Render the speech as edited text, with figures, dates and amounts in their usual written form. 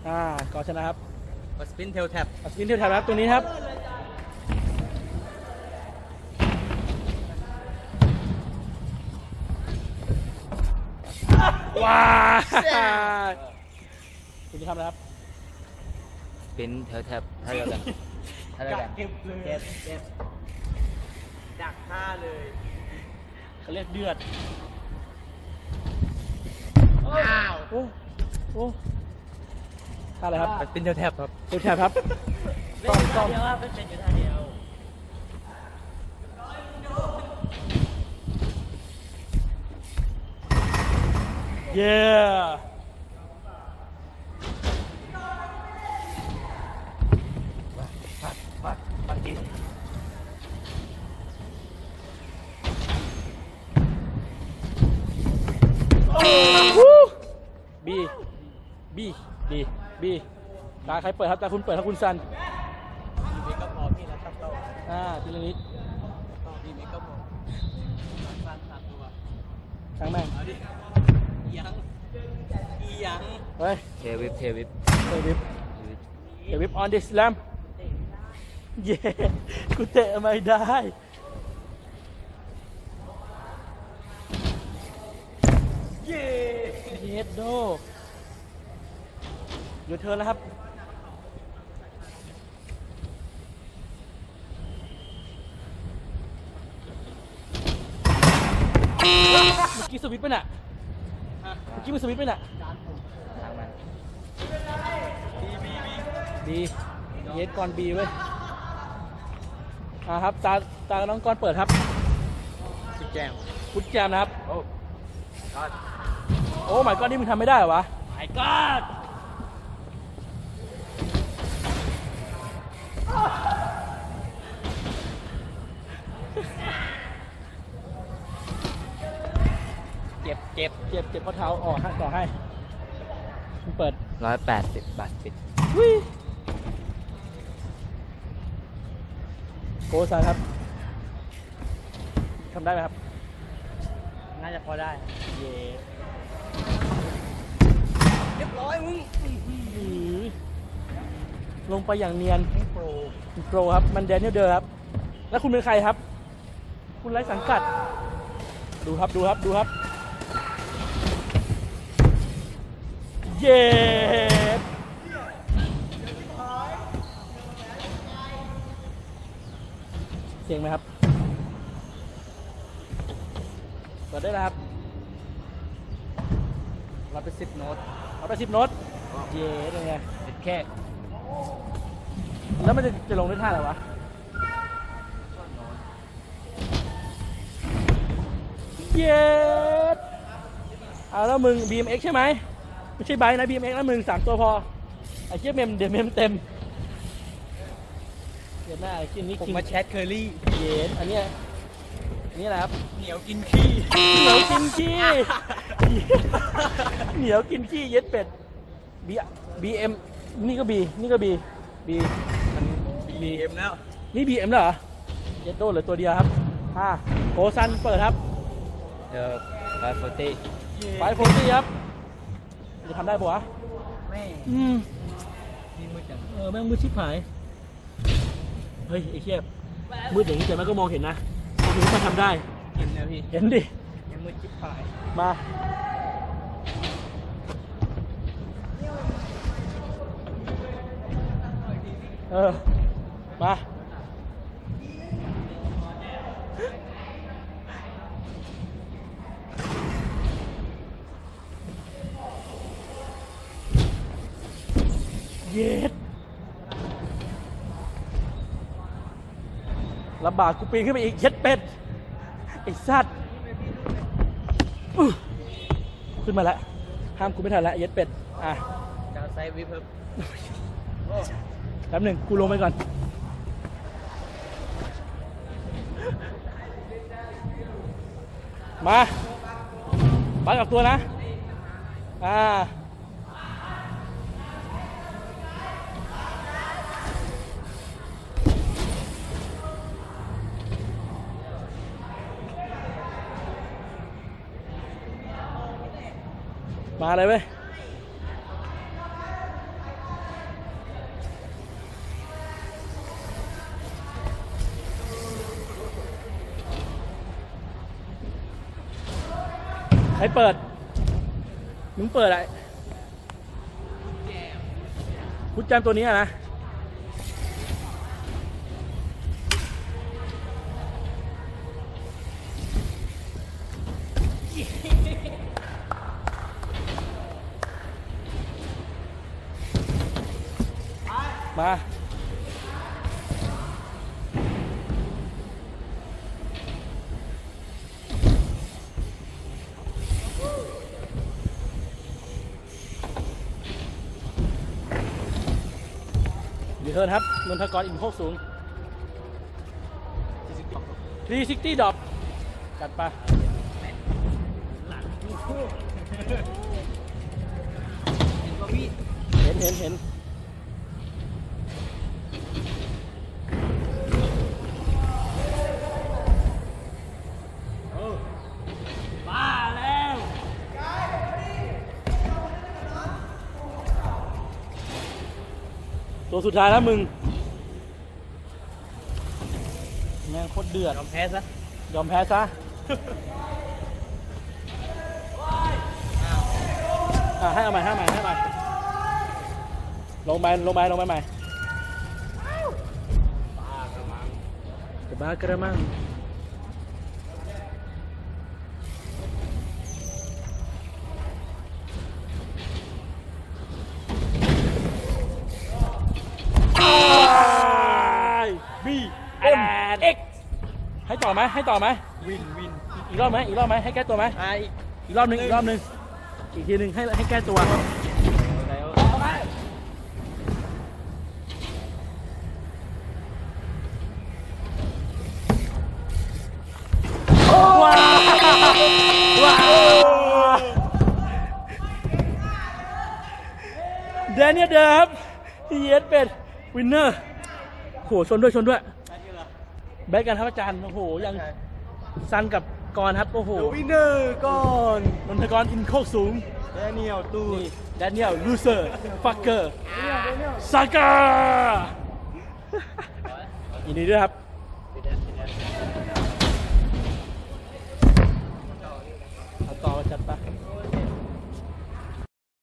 ก่อนชนะครับสปินเทลแท็บสปินเทลแท็บครับตัวนี้ครับว้าวคุณจะทำอะไรครับเป็นแถบให้เรากันเก็บเลยเก็บดักท่าเลยเขาเรียกเดือดอ้าวโอ้ท่าอะไรครับเป็นแถบครับเทลแท็บครับต้องเดียวว่าเป็นอยู่ท่าเดียวเย้บีตาใครเปิดครับตาคุณเปิดครับคุณซันมีก็พอพี่แล้วครับเราทีละนิดมีก็พอสั้นตัวช่างแม่งยังเฮ้ยเทวิป on this slam เย้กูเตะไม่ได้เย้โดอยู่เธอแล้วครับเมื่อกี้สวิตช์ป่ะน่ะเมื่อกี้มันสวิตช์ป่ะน่ะบีเยสก่อนบีเว้ยครับตาน้องก่อนเปิดครับฟุตแจมนะครับโอ้my godนี่มึงทำไม่ได้เหรอวะ my god เจ็บข้อเท้าออกต่อให้มึงเปิด 180 บาทปิดโกซันครับทำได้ไหมครับน่าจะพอได้เย่เรียบร้อยมึงลงไปอย่างเนียนโปรครับมันแดนเนียลเดอร์ครับแล้วคุณเป็นใครครับคุณไร้สังกัดดูครับเย้เสียงไหมครับเปิดได้แล้วครับเราไป10 โน้ตเย้เป็นไงแค่แล้วมันจะลงด้วยท่าอะไรวะเย้แล้วมึง BMX ใช่ไหมไม่ใช่ไบค์นะ BMX นะมึง3 ตัวพอไอ้เจี๊ยบเดี๋ยวเมมเต็มเดี๋ยวแม่ไอ้กินนี่ผมมาแชทเคอรี่เย็นอันนี้อะไรครับเหนียวกินขี้เหนียวกินขี้เย็ดเป็ด BM นี่ก็บีมัน BM แล้วนี่ BM แล้วเหรอเย็ดโดเหลือตัวเดียวครับโกซันเปิดครับ540ครับจะทำได้ปะวะไม่มีมืดจังแม่งมืดชิบหายเฮ้ยไอ้เชี่ยมืดอย่างนี้แต่มันก็มองเห็นนะถึงมาทำได้เห็นนะพี่เห็นดิยังมืดชิบหายมามาเย็ดลำบากกูปีนขึ้นไปอีกเย็ดเป็ดไอ้สัตว์ขึ้นมาแล้วห้ามกูไม่ทันแล้วเย็ดเป็ดจะใส่วิปเพิ่มแป๊บหนึ่งกูลงไปก่อนมาไปกับตัวนะมาเลยเว้ยให้เปิด มึงเปิดอะไรพุทธแจมตัวนี้อะนะมาดีเทิร์นครับนนทกรอินโคกสูง360 ดรอปจัดไปเห็นมาแล้วตัวสุดท้ายแล้วมึงแม่งโคตรเดือดยอมแพ้ซะให้เอาใหม่ลงไปใหม่จะบ้ากระมังBMX ให้ต่อไหมวินอีกรอบไหมให้แก้ตัวไหมอีกรอบนึงอีกทีนึงให้แก้ตัวว้าวแดเนียลเดอร์ครับเยสเป็นวินเนอร์โหชนด้วยแบทกันครับอาจารย์โอ้โหยังซันกับกรครับโอ้โหวินเนอร์ก่อนนนทกรอินโคกสูงแดเนียลตูนแดเนียลลูเซอร์ฟักเกอร์ซากายินดีด้วยครับเอาต่อจัดไป